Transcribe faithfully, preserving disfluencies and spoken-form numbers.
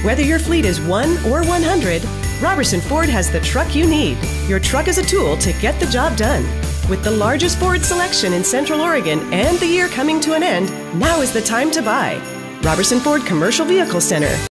Whether your fleet is one or one hundred, Robertson Ford has the truck you need. Your truck is a tool to get the job done. With the largest Ford selection in Central Oregon and the year coming to an end, now is the time to buy. Robertson Ford Commercial Vehicle Center.